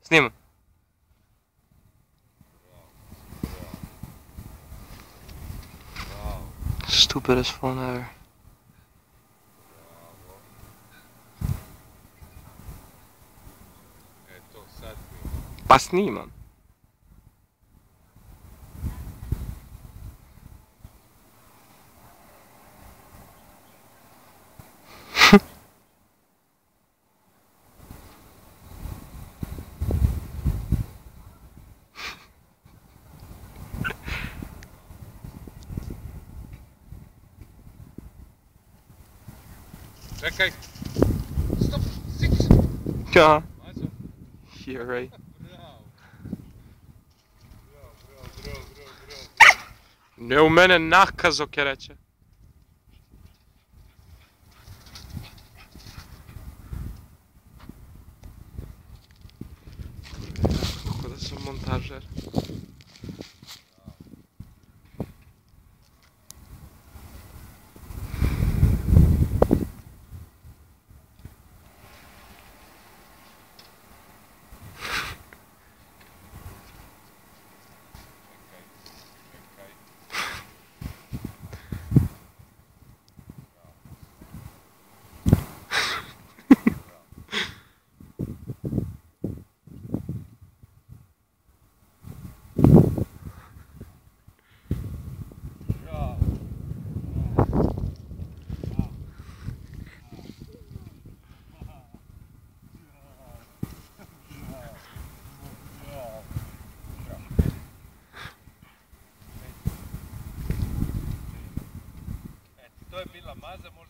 Snima. Stupidest phone ever. Pa snimam. Čekaj! Stop! Sik! Ja, Maza! you're right. Bravo! Bravo! Ne u mene nakazo kereće. Kako da sam montažer. To je bila Maza.